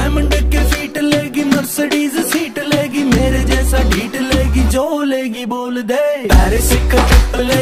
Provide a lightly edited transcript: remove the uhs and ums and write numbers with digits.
Diamond के feet लेगी, Mercedes seat लेगी, मेरे जैसा ढीठ लेगी, जो लेगी बोल दे। पेरिस का ट्रिप